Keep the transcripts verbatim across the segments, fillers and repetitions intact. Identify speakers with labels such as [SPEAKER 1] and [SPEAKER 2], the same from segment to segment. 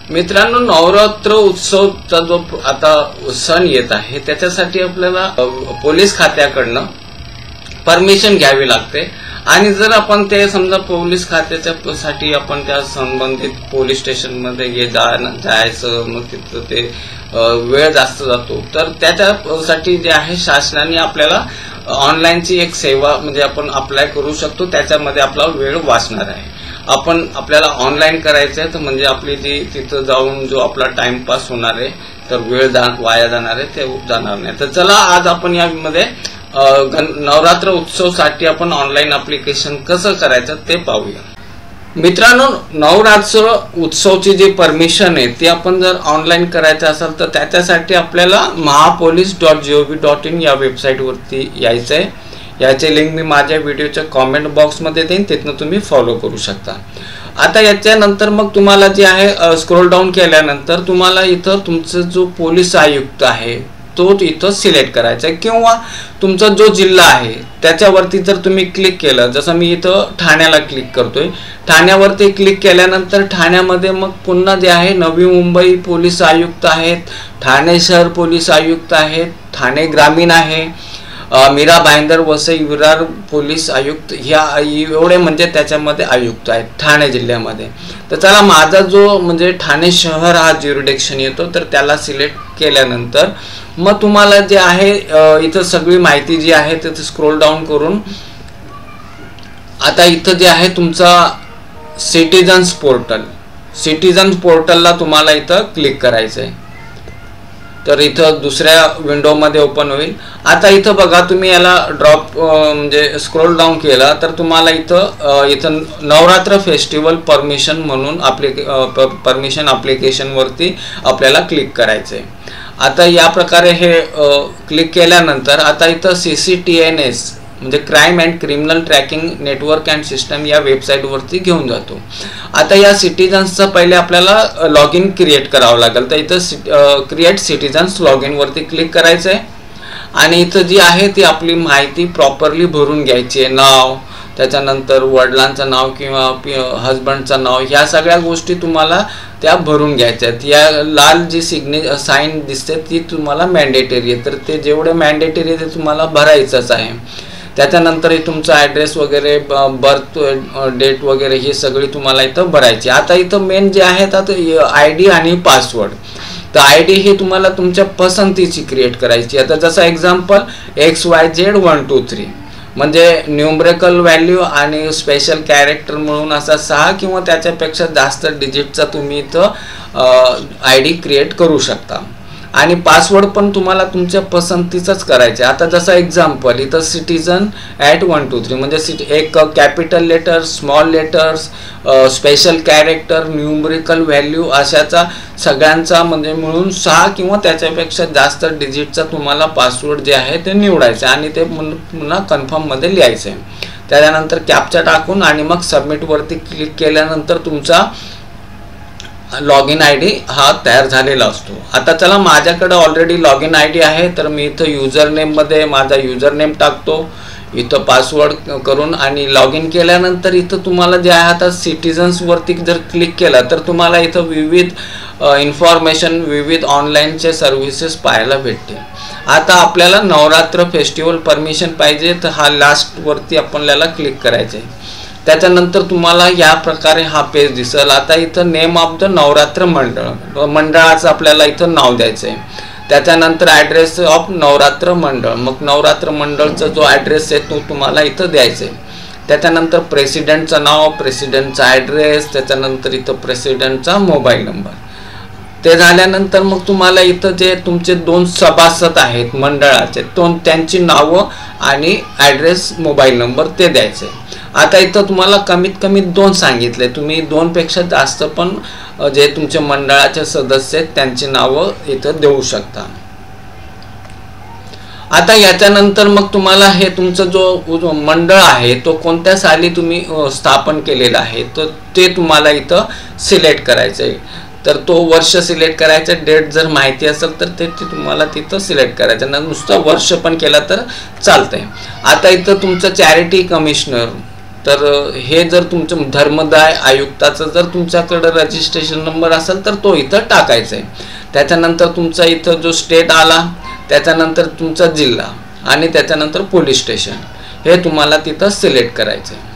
[SPEAKER 1] मित्रांनो, नवरात्र उत्सवचा जो आता सण येत आहे त्याच्यासाठी आपल्याला पोलीस खात्याकडनं परमिशन घ्यावी लागते। आणि जर आपण ते समजा पोलीस खात्याच्या साठी आपण त्या संबंधित पोलीस स्टेशन मध्ये ये जायचं, मग तिथं ते वेळ जास्त जातो, तर त्याच्यासाठी जे आहे शासनाने आपल्याला ऑनलाईनची एक सेवा म्हणजे आपण अप्लाय करू शकतो, त्याच्यामध्ये आपला वेळ वाचणार आहे। आपण आपल्याला ऑनलाईन करायचं आहे तर म्हणजे आपली जी तिथं जाऊन जो आपला टाइमपास होणार आहे तर वेळ वाया जाणार आहे ते जाणार नाही। तर चला आज आपण यामध्ये नवरात्र उत्सवसाठी आपण ऑनलाईन ऍप्लिकेशन कसं करायचं ते पाहूया। मित्रांनो, नवरात्र उत्सवची जी परमिशन आहे ती आपण जर ऑनलाईन करायचं असेल तर त्याच्यासाठी आपल्याला Mahapolice dot G O V dot in या वेबसाईट वरती यायचं आहे। याचे लिंक मी माझ्या व्हिडिओच्या कमेंट बॉक्स मध्ये देईन, तिथून तुम्ही फॉलो करू शकता। आता याच्यानंतर मग तुम्हाला जे आहे स्क्रोल डाऊन केल्यानंतर तुम्हाला इथं तुमचा जो पोलीस आयुक्त आहे तो इथं सिलेक्ट करायचा आहे, किंवा तुमचा जो जिल्हा आहे त्याच्यावरती जर तुम्ही क्लिक केलं, जसं मी इथं ठाण्याला क्लिक करतोय, ठाण्यावरती क्लिक केल्यानंतर ठाण्यामध्ये मग पुन्हा जे आहे नवी मुंबई पोलीस आयुक्त आहेत, ठाणे शहर पोलीस आयुक्त आहेत, ठाणे ग्रामीण आहे, मीरा भाईंदर वसई विरार पोलीस आयुक्त, ह्या एवढे म्हणजे त्याच्यामध्ये आयुक्त आहेत ठाणे जिल्ह्यामध्ये। तर चला माझा जो म्हणजे ठाणे शहर हा ज्युरिडिक्शन येतो तर त्याला सिलेक्ट केल्यानंतर मग तुम्हाला जे आहे इथं सगळी माहिती जी आहे ते स्क्रोल डाऊन करून आता इथं जे आहे तुमचा सिटीजन्स पोर्टल, सिटीजन्स पोर्टलला तुम्हाला इथं क्लिक करायचं आहे। तर इथं दुसऱ्या विंडो मध्ये ओपन होईल। आता इथं बघा, तुम्ही याला ड्रॉप म्हणजे स्क्रोल डाऊन केला तर तुम्हाला इथं इथं नवरात्र फेस्टिवल परमिशन म्हणून आपले परमिशन ऍप्लिकेशन वरती आपल्याला क्लिक करायचं आहे। आता या प्रकारे हे क्लिक केल्यानंतर आता इथं C C T N S म्हणजे crime and criminal tracking network and system या वेबसाईट वरती घेऊन जातो। आता या सिटीजन्सचा पहिले आपल्याला लॉग इन क्रिएट करावं लागेल, तर इथं क्रिएट सिटीजन्स लॉग इन वरती क्लिक करायचं आहे आणि इथं जी आहे ती आपली माहिती प्रॉपरली भरून घ्यायची आहे, नाव, त्याच्यानंतर वडिलांचं नाव किंवा हजबंडचं नाव, ह्या सगळ्या गोष्टी तुम्हाला त्या भरून घ्यायच्या आहेत। या लाल जी सिग्ने साईन दिसते ती तुम्हाला मॅन्डेटरी आहे, तर ते जेवढे मॅन्डेटरी आहे ते तुम्हाला भरायचंच आहे। त्याच्यानंतर तुमचा ॲड्रेस वगैरे, बर्थ डेट वगैरे ही सगळी तुम्हाला इथं भरायची। आता इथं मेन जे आहे तर आय डी आणि पासवर्ड, तर आय डी ही तुम्हाला तुमच्या पसंतीची क्रिएट करायची। आता जसं example X Y Z one two three म्हणजे न्यूमरिकल व्हॅल्यू आणि स्पेशल कॅरेक्टर म्हणून असा सहा किंवा त्याच्यापेक्षा जास्त डिजिटचा तुम्ही इथं आय डी क्रिएट करू शकता। आणि पासवर्ड पण तुम्हाला तुमच्या पसंतीचाच करायचा। आता जसं एक्झाम्पल इथं citizen at one two three म्हणजे सिटी एक capital letter, small letters, special character, numerical value अशाचा सगळ्यांचा म्हणजे मिळून सहा किंवा त्याच्यापेक्षा जास्त डिजिटचा तुम्हाला पासवर्ड जे आहे ते निवडायचं आणि ते पुन्हा कन्फर्म मध्ये लिहायचं आहे। त्याच्यानंतर कॅप्चा टाकून आणि मग सबमिट वरती क्लिक केल्यानंतर तुमचा लॉग इन आय डी हा तयार झालेला असतो। आता चला माझ्याकडे already log in I D आहे, तर मी इथं युजर नेम मध्ये माझा युजर नेम टाकतो, इथं पासवर्ड करून आणि लॉग इन केल्यानंतर इथं तुम्हाला जे आहे आता सिटीजन्स वरती जर क्लिक केला तर तुम्हाला इथं विविध इन्फॉर्मेशन, विविध ऑनलाईनचे सर्व्हिसेस पाहायला भेटते। आता आपल्याला नवरात्र फेस्टिवल परमिशन पाहिजे तर हा लास्ट वरती आपल्याला क्लिक करायचं आहे। त्याच्यानंतर तुम्हाला या प्रकारे हा पेज दिसेल। आता इथं नेम ऑफ द नवरात्र मंडळ, मंडळाचं आपल्याला इथं नाव द्यायचं आहे। त्याच्यानंतर ॲड्रेस ऑफ नवरात्र मंडळ, मग नवरात्र मंडळचा जो ॲड्रेस आहे तो तुम्हाला इथं द्यायचा आहे। त्याच्यानंतर प्रेसिडेंटचं नाव, प्रेसिडेंटचा ॲड्रेस, त्याच्यानंतर इथं प्रेसिडेंटचा मोबाईल नंबर। ते झाल्यानंतर मग तुम्हाला इथं जे तुमचे दोन सभासद आहेत मंडळाचे तो त्यांची नावं आणि ॲड्रेस, मोबाईल नंबर ते द्यायचे। आता इथं तुम्हाला कमीत कमी दोन सांगितले, तुम्ही दोन पेक्षा जास्त पण जे तुमचे मंडळाचे सदस्य आहेत त्यांची नावं इथं देऊ शकता। आता याच्यानंतर मग तुम्हाला हे तुमचं जो मंडळ आहे तो कोणत्या साली तुम्ही स्थापन केलेला आहे तर ते तुम्हाला इथं सिलेक्ट करायचं आहे। तर तो वर्ष सिलेक्ट करायचा, डेट जर माहिती असेल तर ते तुम्हाला तिथं सिलेक्ट करायचं, नुसतं वर्ष पण केला तर चालतंय। आता इथं तुमचं चॅरिटी कमिशनर तर हे जर तुमचं धर्मदाय आयुक्ताचं जर तुमच्याकडं रजिस्ट्रेशन नंबर असेल तर तो इथं टाकायचा आहे. त्याच्यानंतर तुमचा इथं जो स्टेट आला, त्याच्यानंतर तुमचा जिल्हा आणि त्याच्यानंतर पोलीस स्टेशन हे तुम्हाला तिथं सिलेक्ट करायचं आहे.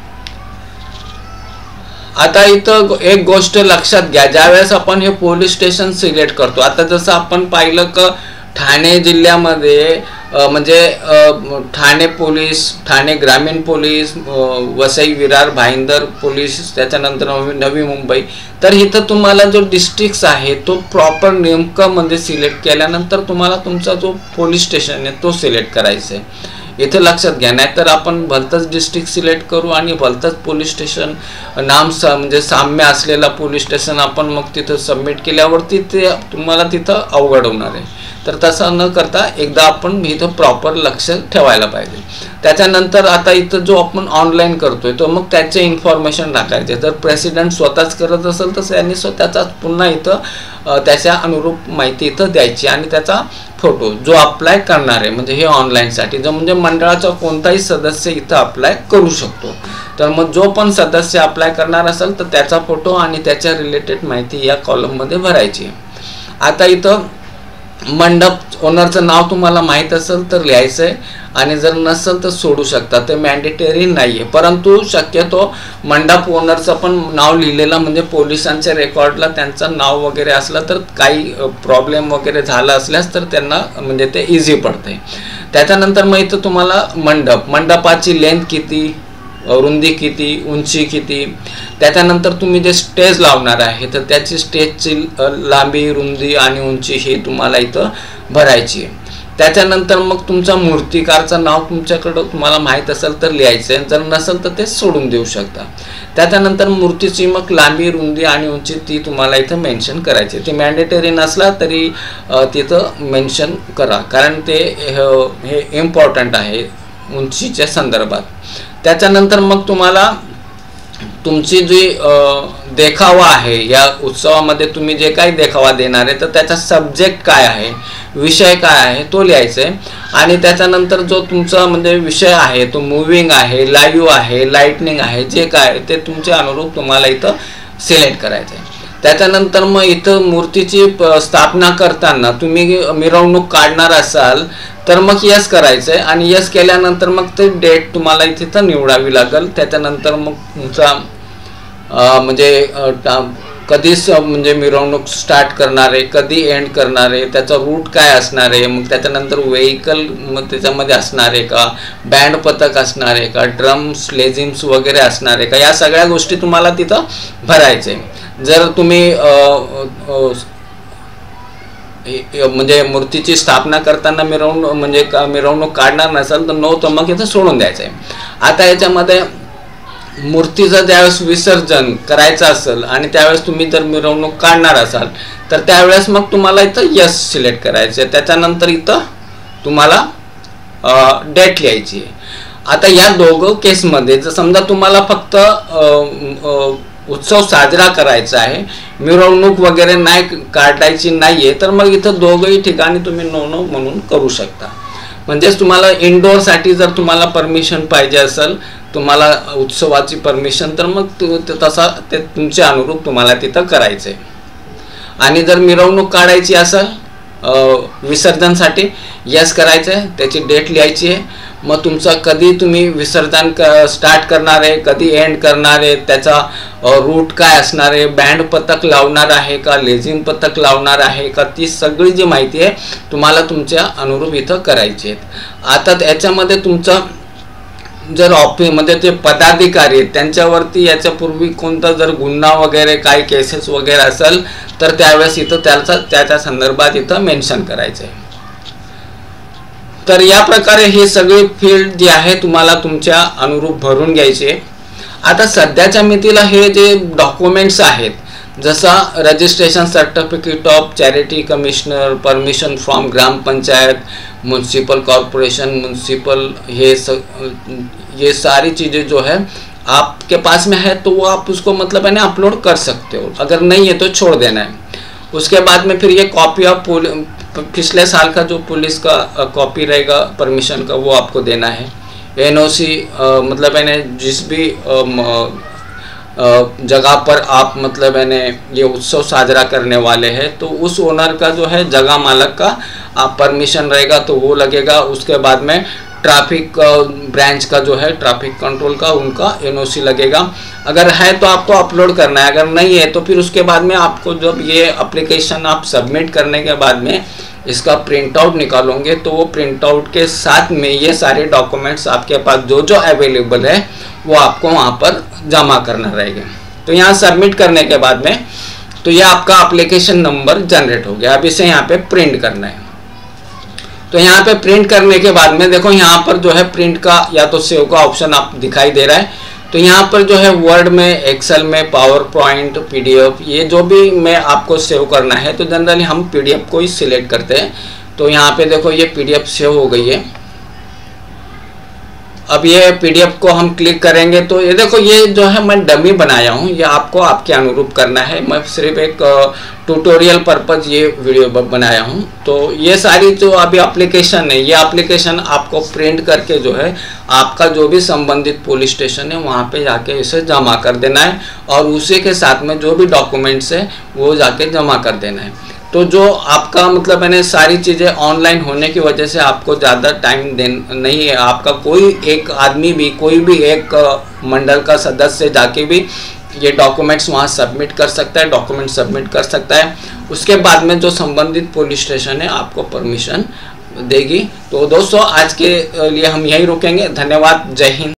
[SPEAKER 1] आता इथं एक गोष्ट लक्षात घ्या, ज्यावेळेस आपण हे पोलीस स्टेशन सिलेक्ट करतो, आता जसं आपण पाहिलं की ठाणे जिल्ह्यामध्ये म्हणजे ठाणे पोलीस, ठाणे ग्रामीण पोलीस, वसई विरार भाईंदर पोलीस, त्याच्यानंतर नवी मुंबई, तर इथं तुम्हाला जो डिस्ट्रिक्ट्स आहे तो प्रॉपर नेमकं म्हणजे सिलेक्ट केल्यानंतर तुम्हाला तुमचा जो पोलीस स्टेशन आहे तो सिलेक्ट करायचा आहे. इथं लक्षात घ्या, नाही तर आपण भलतंच डिस्ट्रिक्ट सिलेक्ट करू आणि भलतंच पोलीस स्टेशन नाम सा म्हणजे साम्य असलेला पोलीस स्टेशन आपण मग तिथं सबमिट केल्यावरती ते तुम्हाला तिथं अवघड होणार आहे. तर तसं न करता एकदा आपण इथं प्रॉपर लक्ष ठेवायला पाहिजे. त्याच्यानंतर आता इथं जो आपण ऑनलाईन करतोय तो मग त्याचे इन्फॉर्मेशन टाकायचे. तर प्रेसिडेंट स्वतःच करत असेल तर त्यांनी स्वतःचाच पुन्हा इथं त्याच्या अनुरूप माहिती इथं द्यायची आणि त्याचा फोटो जो अप्लाय करणार आहे म्हणजे हे ऑनलाईनसाठी जो म्हणजे मंडळाचा कोणताही सदस्य इथं अप्लाय करू शकतो. तर मग जो पण सदस्य अप्लाय करणार असेल तर त्याचा फोटो आणि त्याच्या रिलेटेड माहिती या कॉलममध्ये भरायची. आता इथं मंडप ओनरचं नाव तुम्हाला माहीत असेल तर लिहायचं आहे आणि जर नसेल तर सोडू शकता, ते मॅन्डेटरी नाही आहे. परंतु शक्यतो मंडप ओनरचं पण नाव लिहिलेलं म्हणजे पोलिसांच्या रेकॉर्डला त्यांचं नाव वगैरे असलं तर काही प्रॉब्लेम वगैरे झाला असल्यास तर त्यांना म्हणजे ते इझी पडते. त्याच्यानंतर मग इथं तुम्हाला मंडप मंडपाची लेंथ किती, रुंदी किती, उंची किती, त्याच्यानंतर तुम्ही जे स्टेज लावणार आहे तर त्याची स्टेजची लांबी, रुंदी आणि उंची ही तुम्हाला इथं भरायची आहे. त्याच्यानंतर मग तुमचा मूर्तिकारचं नाव तुमच्याकडं तुम्हाला माहीत असेल तर लिहायचं आहे, जर नसेल तर ते सोडून देऊ शकता. त्याच्यानंतर मूर्तीची मग लांबी, रुंदी आणि उंची ती तुम्हाला इथं मेन्शन करायची. ती मॅन्डेटरी नसला तरी तिथं मेन्शन करा, कारण ते हे इम्पॉर्टंट आहे उंचीच्या संदर्भात. त्याच्यानंतर मग तुम्हाला तुमची जी देखावा आहे या उत्सवामध्ये तुम्ही जे काही देखावा देणार आहे तर त्याचा सब्जेक्ट काय आहे, विषय काय आहे तो लिहायचा आहे. आणि त्याच्यानंतर जो तुमचा म्हणजे विषय आहे तो मूविंग आहे, लाईव्ह आहे, लाईटनिंग आहे, जे काय ते तुमच्या अनुरूप तुम्हाला इथं सिलेक्ट करायचं आहे. त्याच्यानंतर मग इथं मूर्तीची स्थापना करताना तुम्ही मिरवणूक काढणार असाल तर मग यस करायचं आहे आणि यस केल्यानंतर मग ते डेट तुम्हाला इथे निवडावी लागेल. त्याच्यानंतर मग तुमचा म्हणजे कधी म्हणजे मिरवणूक स्टार्ट करणार आहे, कधी एंड करणार आहे, त्याचा रूट काय असणार आहे, मग त्याच्यानंतर व्हेकल मग त्याच्यामध्ये असणार आहे का, बँड पथक असणार आहे का, ड्रम्स, लेझिम्स वगैरे असणार आहे का, या सगळ्या गोष्टी तुम्हाला तिथं भरायचे. जर तुम्ही म्हणजे मूर्तीची स्थापना करताना मिरवणूक म्हणजे मिरवणूक काढणार नसाल तर नो, तर मग इथं सोडून द्यायचं आहे. आता याच्यामध्ये मूर्तीचं ज्यावेळेस विसर्जन करायचं असेल आणि त्यावेळेस तुम्ही जर मिरवणूक काढणार असाल तर त्यावेळेस मग तुम्हाला इथं यस सिलेक्ट करायचं आहे. त्याच्यानंतर इथं तुम्हाला डेट लिहायची आहे. आता या दोघं केसमध्ये जर समजा तुम्हाला फक्त उत्सव साजरा करायचा आहे, मिरवणूक वगैरे नाही काढायची नाही आहे, तर मग इथं दोघंही ठिकाणी तुम्ही नो नो म्हणून करू शकता. म्हणजेच तुम्हाला इनडोअरसाठी जर तुम्हाला परमिशन पाहिजे असेल, तुम्हाला उत्सवाची परमिशन, तर मग तसा ते तुमच्या अनुरूप तुम्हाला तिथं करायचं आहे. आणि जर मिरवणूक काढायची असेल विसर्जनसाठी यस करायचं आहे, त्याची डेट लिहायची आहे. मग तुमचा कधी तुम्ही विसर्जन क स्टार्ट करणार आहे, कधी एंड करणार आहे, त्याचा रूट काय असणार आहे, बँड पथक लावणार आहे का, लेझिम पथक लावणार आहे का, ती सगळी जी माहिती आहे तुम्हाला तुमच्या अनुरूप इथं करायची आहे. आता त्याच्यामध्ये तुमचं जर ऑफिसमध्ये ते पदाधिकारी आहेत त्यांच्यावरती याच्यापूर्वी कोणता जर गुन्हा वगैरे काही केसेस वगैरे असेल तर त्यावेळेस इथं त्याचा त्याच्या संदर्भात इथं मेन्शन करायचं आहे. तर या प्रकारे हे सगळे फील्ड जे आहे तुम्हाला तुमच्या अनुरूप भरून घ्यायचे. आता सध्याच्या मितीला हे जे डॉक्युमेंट्स आहेत जसा registration certificate of charity commissioner, permission from grampanchayat, municipal corporation, municipal, ये स, ये सारी चीज़ें जो है आपके पास में है तो वो आप उसको मतलब है ना अपलोड कर सकते हो, अगर नहीं है तो छोड़ देना है. उसके बाद में फिर ये कॉपी ऑफ पिछले साल का जो पुलिस का कॉपी रहेगा परमिशन का वो आपको देना है. एनओसी मतलब यानी जिस भी जगह पर आप मतलब यानी ये उत्सव साजरा करने वाले हैं, तो उस ओनर का जो है जगह मालक का आप परमिशन रहेगा तो वो लगेगा। उसके बाद में ट्रैफिक ब्रांच का जो है ट्रैफिक कंट्रोल का उनका एनओसी लगेगा। अगर है तो आपको अपलोड करना है, अगर नहीं है तो फिर उसके बाद में आपको जब ये एप्लीकेशन आप सबमिट करने के बाद में इसका प्रिंट आउट निकालोगे तो वो प्रिंट आउट के साथ में ये सारे डॉक्यूमेंट्स आपके पास जो जो अवेलेबल है वो आपको वहाँ पर जमा करना रहेगा। तो यहाँ सबमिट करने के बाद में तो ये आपका एप्लीकेशन नंबर जनरेट हो गया। अब इसे यहाँ पे प्रिंट करना है। तो यहाँ पे प्रिंट करने के बाद में देखो यहाँ पर जो है प्रिंट का या तो सेव का ऑप्शन आप दिखाई दे रहा है। तो यहाँ पर जो है वर्ड में, एक्सेल में, पावर पॉइंट, पीडीएफ, ये जो भी मैं आपको सेव करना है तो जनरली हम पीडीएफ को ही सिलेक्ट करते हैं। तो यहाँ पे देखो ये पीडीएफ सेव हो गई है। अब ये पीडीएफ को हम क्लिक करेंगे तो ये देखो ये जो है मैं डमी बनाया हूँ, ये आपको आपके अनुरूप करना है। मैं सिर्फ एक ट्यूटोरियल पर्पज ये वीडियो बनाया हूँ। तो ये सारी जो अभी एप्लीकेशन है, ये एप्लीकेशन आपको प्रिंट करके जो है आपका जो भी संबंधित पुलिस स्टेशन है वहाँ पे जाके इसे जमा कर देना है और उसी के साथ में जो भी डॉक्यूमेंट्स है वो जाके जमा कर देना है। तो जो आपका मतलब मैंने सारी चीज़ें ऑनलाइन होने की वजह से आपको ज़्यादा टाइम दे नहीं है। आपका कोई एक आदमी भी, कोई भी एक मंडल का सदस्य जाके भी ये डॉक्यूमेंट्स वहाँ सबमिट कर सकता है, डॉक्यूमेंट सबमिट कर सकता है। उसके बाद में जो संबंधित पुलिस स्टेशन है आपको परमिशन देगी। तो दोस्तों आज के लिए हम यहीं रुकेंगे। धन्यवाद। जय हिंद।